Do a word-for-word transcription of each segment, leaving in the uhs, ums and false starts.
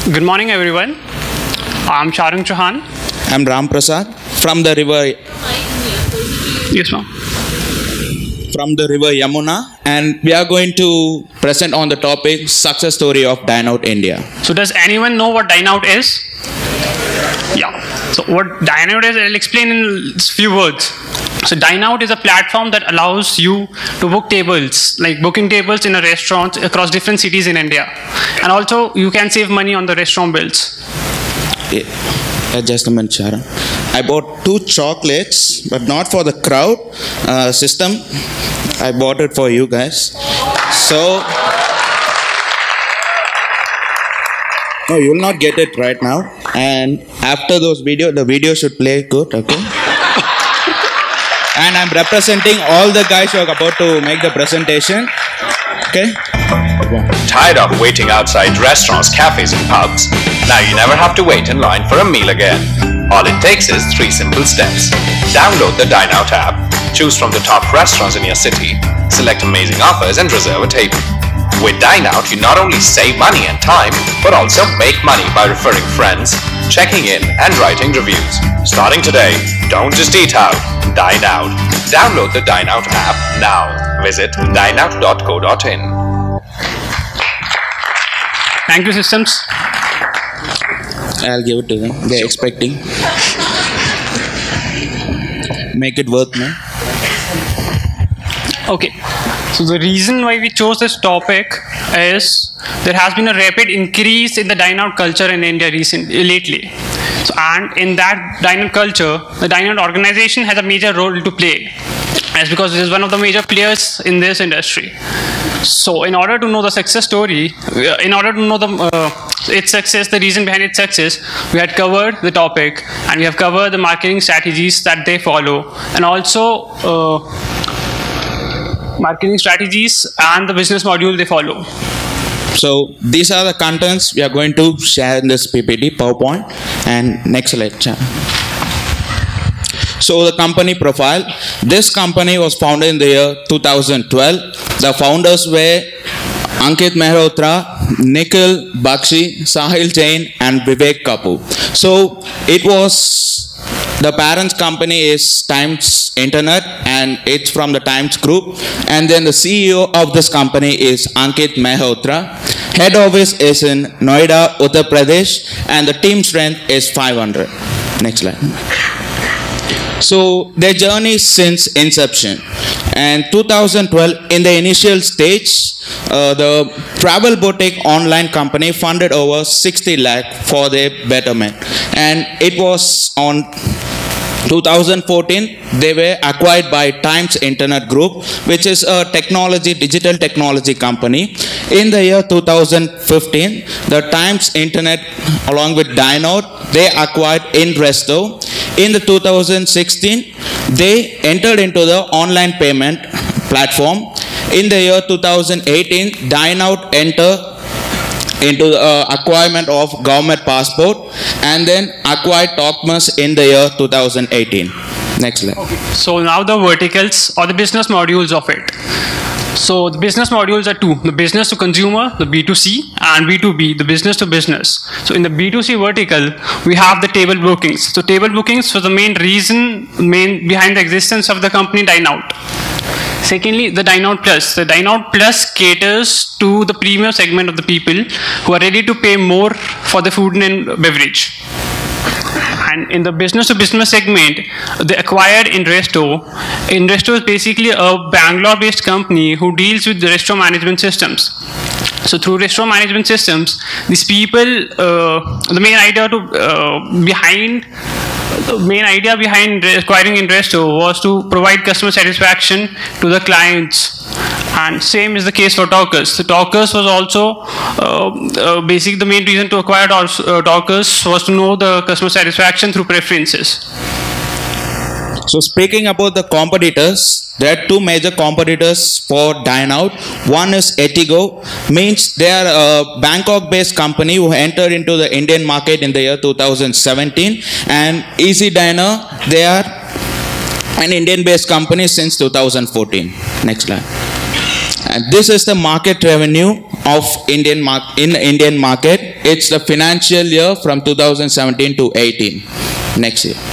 Good morning, everyone. I'm Charang Chauhan. I'm Ram Prasad from the river. Yes, ma'am. From the river Yamuna, and we are going to present on the topic success story of DINEOUT India. So, does anyone know what DINEOUT is? Yeah. So, what DINEOUT is, I'll explain in a few words. So, DINEOUT is a platform that allows you to book tables, like booking tables in a restaurant across different cities in India. And also, you can save money on the restaurant bills. Yeah. Uh, just a minute, Sharon. I bought two chocolates, but not for the crowd uh, system. I bought it for you guys. So, no, you will not get it right now. And after those videos, the video should play good, okay? And I'm representing all the guys who are about to make the presentation. Okay? Tired of waiting outside restaurants, cafes and pubs? Now you never have to wait in line for a meal again. All it takes is three simple steps. Download the DINEOUT app, choose from the top restaurants in your city, select amazing offers and reserve a table. With DINEOUT, you not only save money and time, but also make money by referring friends, checking in and writing reviews. Starting today, don't just eat out, dine out. Download the DINEOUT app now. Visit dineout dot co dot in. Thank you, systems. I'll give it to them. They're expecting. Make it worth, man. Okay. So the reason why we chose this topic is there has been a rapid increase in the DINEOUT culture in India recently, lately. So, and in that DINEOUT culture, the DINEOUT organization has a major role to play. That's because it is one of the major players in this industry. So in order to know the success story, in order to know the uh, its success, the reason behind its success, we had covered the topic and we have covered the marketing strategies that they follow, and also uh, marketing strategies and the business module they follow. So these are the contents we are going to share in this P P T, PowerPoint, and next slide. So the company profile. This company was founded in the year two thousand twelve. The founders were Ankit Mehrotra, Nikhil Bakshi, Sahil Jain, and Vivek Kapoor. So it was, the parents company is Times Internet and it's from the Times Group. And then the C E O of this company is Ankit Mehrotra. Head office is in Noida, Uttar Pradesh, and the team strength is five hundred. Next slide. So their journey since inception, and two thousand twelve, in the initial stage, uh, the travel boutique online company funded over sixty lakh for their betterment, and it was on two thousand fourteen they were acquired by Times Internet Group, which is a technology digital technology company. In the year two thousand fifteen, the Times Internet along with DINEOUT, they acquired Investo. In the two thousand sixteen, they entered into the online payment platform. In the year two thousand eighteen, DINEOUT entered into the uh, acquirement of government passport, and then acquired Talkmas in the year two thousand eighteen. Next slide. Okay. So now the verticals or the business modules of it. So the business modules are two: the business to consumer, the B two C, and B two B, the business to business. So in the B two C vertical, we have the table bookings. So table bookings was the main reason, main behind the existence of the company DINEOUT. Secondly, the DINEOUT Plus. The DINEOUT Plus caters to the premium segment of the people who are ready to pay more for the food and beverage. And in the business to business segment, they acquired Investo. Investo is basically a Bangalore-based company who deals with the restaurant management systems. So through restaurant management systems, these people, uh, the main idea to uh, behind the main idea behind acquiring Investo was to provide customer satisfaction to the clients. And same is the case for Talkers. So Talkers was also uh, uh, basically the main reason to acquire uh, Talkers was to know the customer satisfaction through preferences. So speaking about the competitors, there are two major competitors for DINEOUT. One is Etigo, means they are a Bangkok-based company who entered into the Indian market in the year two thousand seventeen, and Easy Diner, they are an Indian-based company since two thousand fourteen. Next slide. And this is the market revenue of Indian mar- in Indian market. It's the financial year from two thousand seventeen to eighteen. Next year.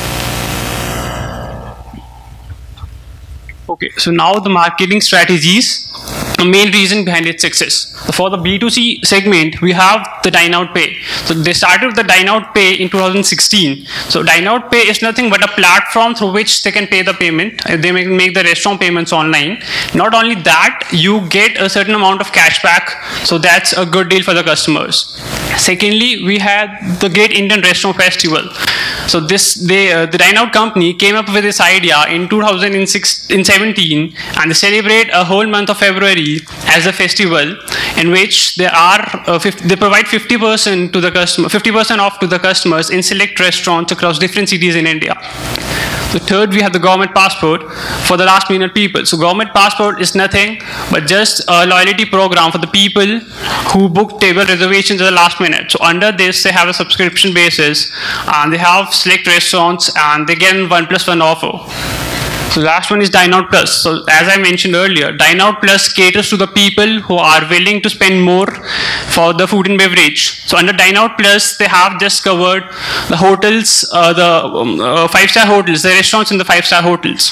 Okay, so now the marketing strategies, the main reason behind its success. So for the B two C segment, we have the DINEOUT Pay. So they started with the DINEOUT Pay in two thousand sixteen. So DINEOUT Pay is nothing but a platform through which they can pay the payment. They make, make the restaurant payments online. Not only that, you get a certain amount of cash back. So that's a good deal for the customers. Secondly, we had the Great Indian Restaurant Festival. So this, they, uh, the DINEOUT company came up with this idea in two thousand seventeen, and they celebrate a whole month of February as a festival in which they are uh, they provide fifty percent to the customer, fifty percent off to the customers in select restaurants across different cities in India. The third, we have the government passport for the last minute people. So government passport is nothing but just a loyalty program for the people who book table reservations at the last minute. So under this, they have a subscription basis, and they have select restaurants, and they get one plus one offer. So last one is DINEOUT Plus. So as I mentioned earlier, DINEOUT Plus caters to the people who are willing to spend more for the food and beverage. So under DINEOUT Plus, they have just covered the hotels, uh, the um, uh, five-star hotels, the restaurants in the five-star hotels.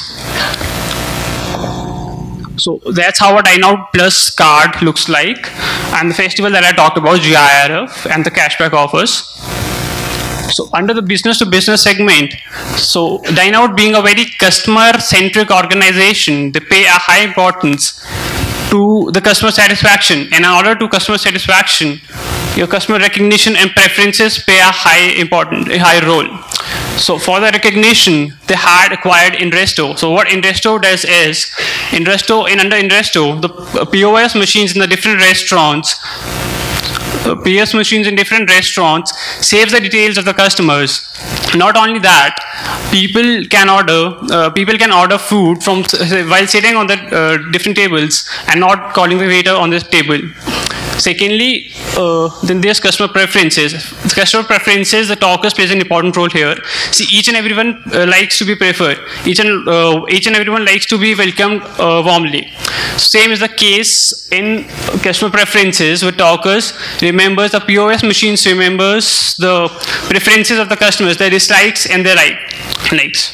So that's how a DINEOUT Plus card looks like. And the festival that I talked about, G I R F, and the cashback offers. So under the business to business segment, so DINEOUT being a very customer centric organization, they pay a high importance to the customer satisfaction. And in order to customer satisfaction, your customer recognition and preferences play a high important, a high role. So for the recognition, they had acquired Investo. So what Investo does is, Investo, in under Investo, the P O S machines in the different restaurants, P O S machines in different restaurants saves the details of the customers. Not only that, people can order uh, people can order food from while sitting on the uh, different tables and not calling the waiter on the table. Secondly, uh, then there's customer preferences. The customer preferences, the talkers plays an important role here. See, each and everyone uh, likes to be preferred. Each and uh, each and everyone likes to be welcomed uh, warmly. Same is the case in customer preferences with talkers. Remembers the P O S machines remembers the preferences of the customers, their dislikes and their like likes.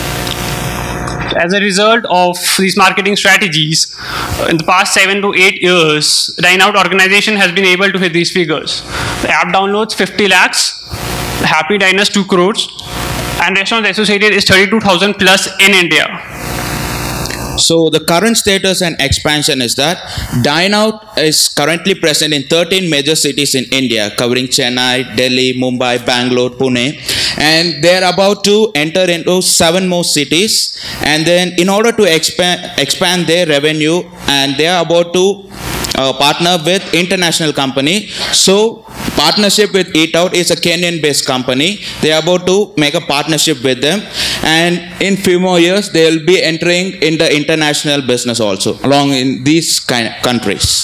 As a result of these marketing strategies, in the past seven to eight years, DINEOUT organization has been able to hit these figures. The app downloads fifty lakhs, the happy diners two crores, and restaurants associated is thirty-two thousand plus in India. So the current status and expansion is that DINEOUT is currently present in thirteen major cities in India, covering Chennai, Delhi, Mumbai, Bangalore, Pune, and they are about to enter into seven more cities. And then in order to expand expand their revenue, and they are about to uh, partner with international company. So partnership with DINEOUT is a Kenyan-based company. They are about to make a partnership with them, and in few more years they will be entering in the international business also, along in these kind of countries.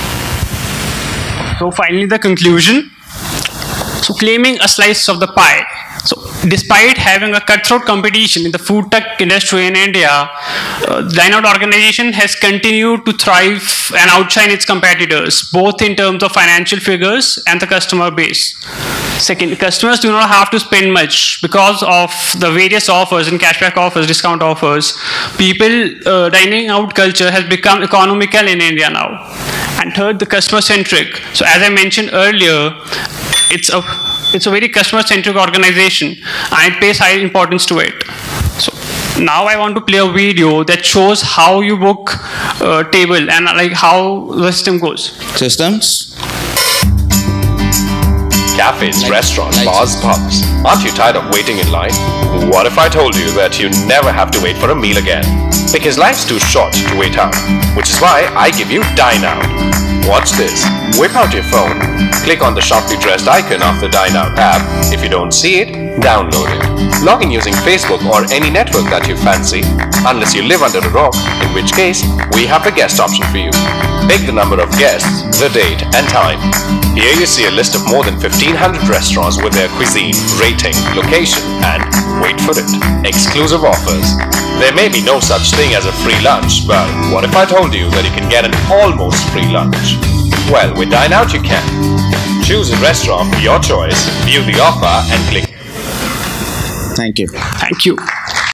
So finally, the conclusion. So claiming a slice of the pie. So despite having a cutthroat competition in the food tech industry in India, uh, the DINEOUT organization has continued to thrive and outshine its competitors, both in terms of financial figures and the customer base. Second, customers do not have to spend much because of the various offers and cashback offers, discount offers. People, uh, dining out culture has become economical in India now. And third, the customer centric. So as I mentioned earlier, it's a it's a very customer centric organization, and it pays high importance to it. So now I want to play a video that shows how you book a table and like how the system goes. Systems. Cafes, restaurants, bars, pubs. Aren't you tired of waiting in line? What if I told you that you never have to wait for a meal again? Because life's too short to wait out, which is why I give you DINEOUT. Watch this. Whip out your phone. Click on the sharply dressed icon of the DINEOUT app. If you don't see it, download it. Log in using Facebook or any network that you fancy. unless you live under a rock, in which case we have the guest option for you. Pick the number of guests, the date and time. Here you see a list of more than fifteen hundred restaurants with their cuisine, rating, location and, wait for it, exclusive offers. There may be no such thing as a free lunch, but what if I told you that you can get an almost free lunch? Well, with DINEOUT you can. Choose a restaurant of your choice, view the offer and click. Thank you. Thank you.